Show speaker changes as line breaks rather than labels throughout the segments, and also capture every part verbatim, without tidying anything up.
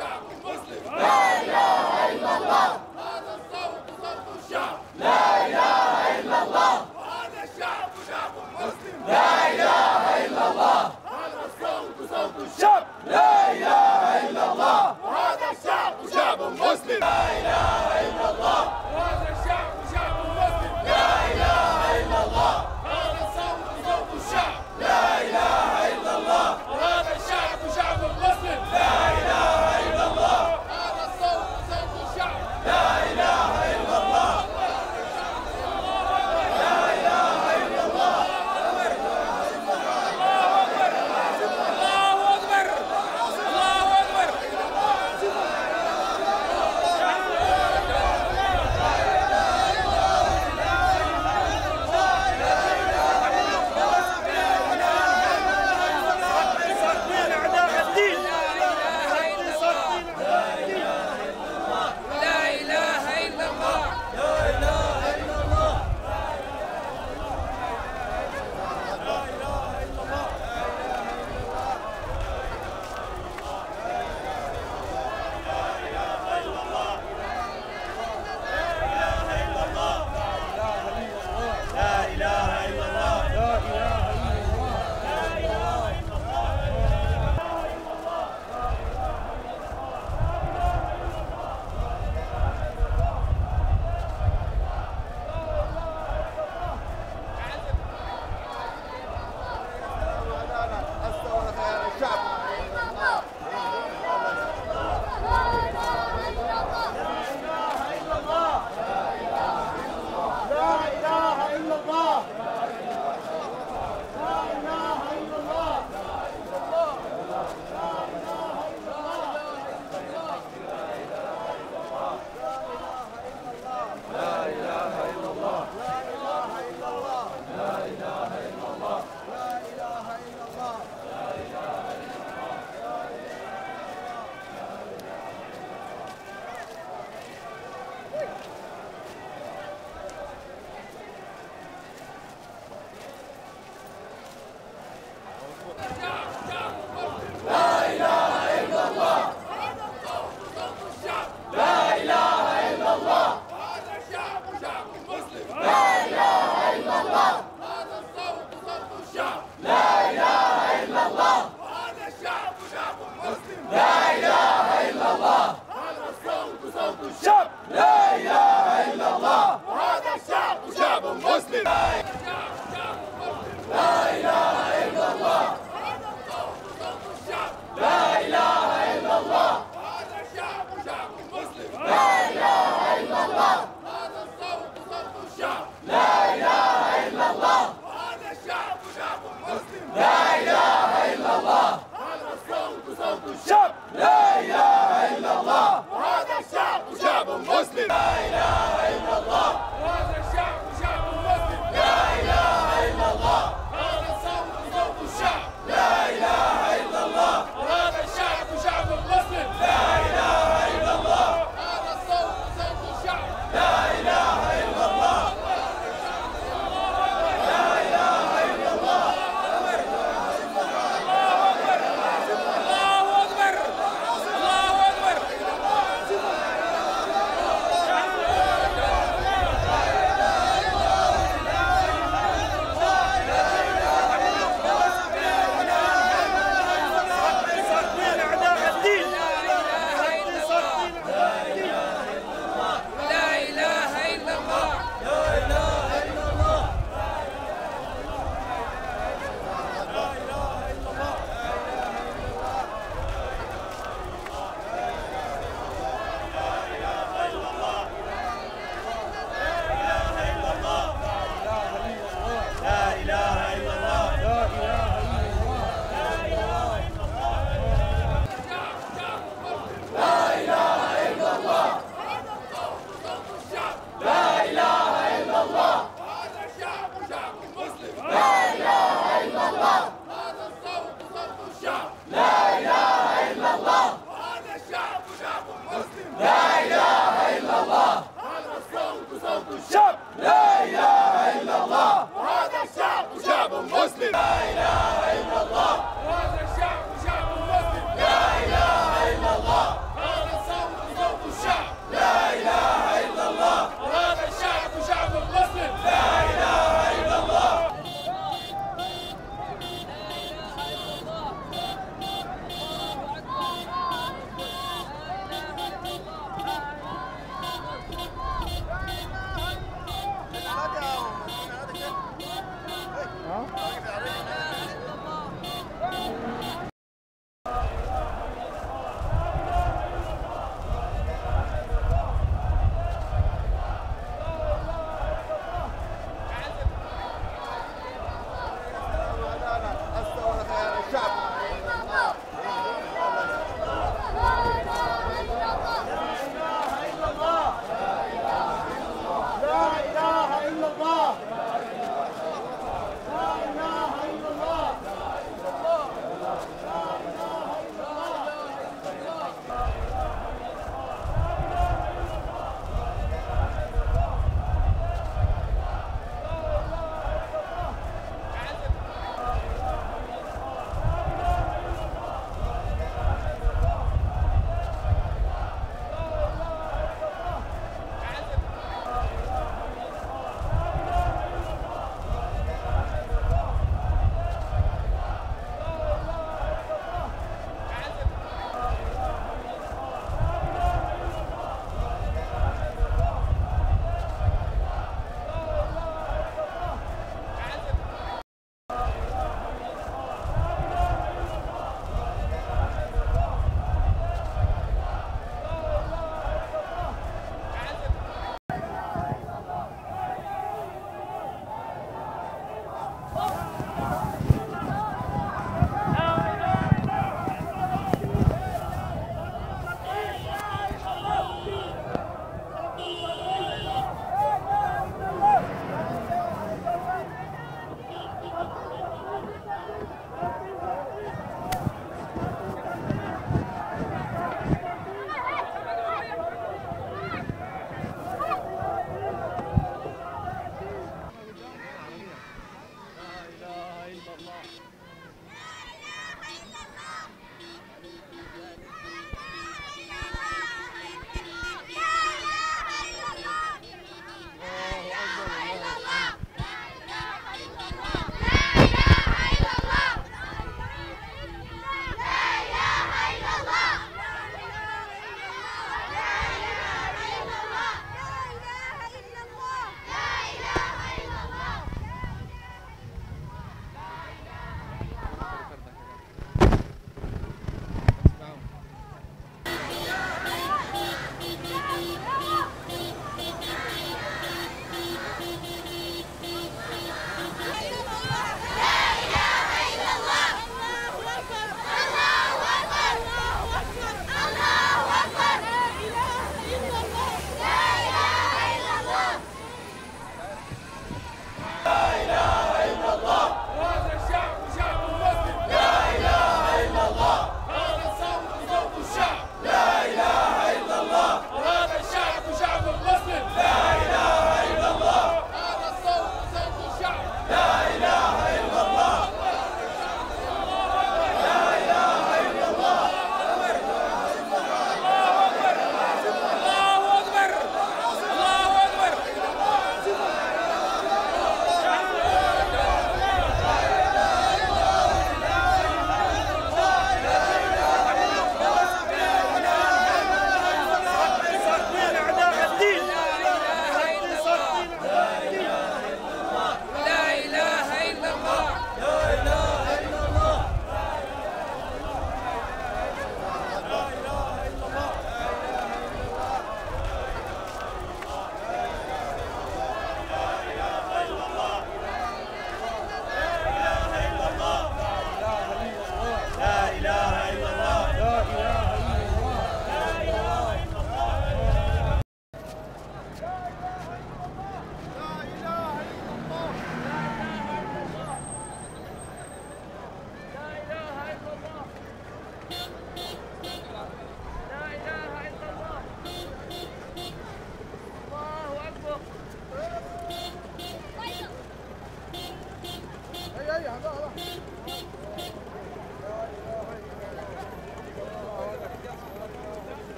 شعب مسلم. لا إله إلا الله. هذا الصوت صوت الشعب. لا إله إلا الله. وهذا الشعب شعب مسلم. لا إله إلا الله. هذا الصوت صوت الشعب. لا إله إلا الله. وهذا الشعب شعب مسلم. لا إله إلا الله. وهذا الشعب شعب مسلم. لا إله إلا الله. هذا الصوت صوت الشعب. لا إله إلا الله. وهذا الشعب شعب مسلم. لا إله إلا الله.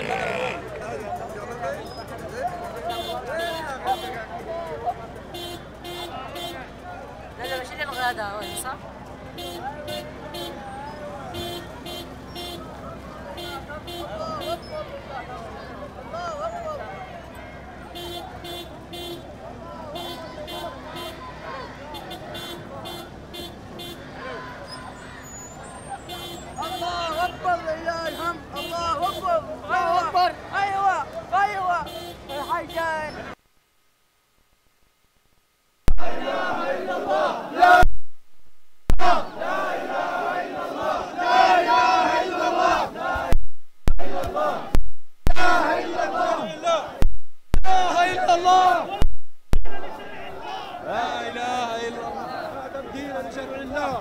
لا لا ماشي الغداء وين صح؟
الله أكبر لله الحمد. الله أكبر. الله أكبر. أيوة أيوة الحجاج. لا إله إلا الله. لا لا إله إلا الله. لا إله إلا الله. لا إله إلا الله. لا إله إلا الله. لا إله إلا الله. لا تبديل لشرع الله.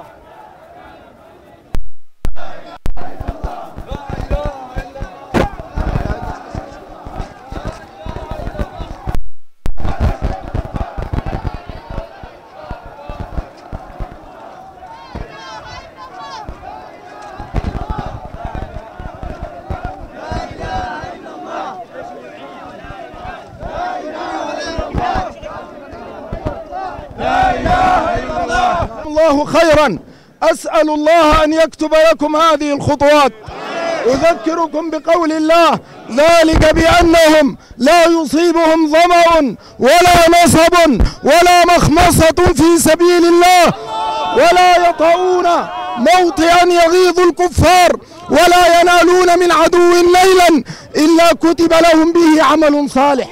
الله خيرا. أسأل الله أن يكتب لكم هذه الخطوات. أذكركم بقول الله: ذلك بأنهم لا يصيبهم ظمأ ولا نصب ولا مخمصة في سبيل الله ولا يطؤون موطئا يغيظ الكفار ولا ينالون من عدو ليلا إلا كتب لهم به عمل صالح.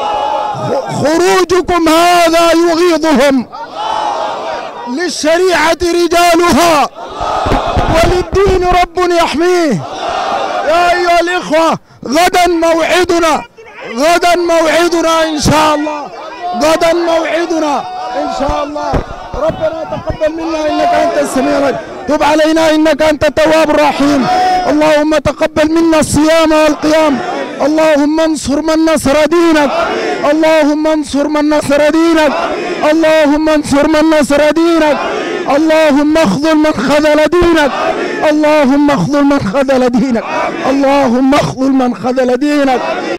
خروجكم هذا يغيظهم. للشريعة رجالها وللدين رب يحميه. يا أيها الإخوة، غدا موعدنا، غدا موعدنا إن شاء الله، غدا موعدنا إن شاء الله. ربنا تقبل منا إنك أنت السميع العليم، تب علينا إنك أنت التواب الرحيم. اللهم تقبل منا الصيام والقيام. اللهم انصر من نصر دينك. اللهم انصر من نصر دينك. اللهم انصر من نصر دينك. اللهم اخذل من خذل دينك. اللهم اخذل من خذل دينك. اللهم اخذل من خذل دينك.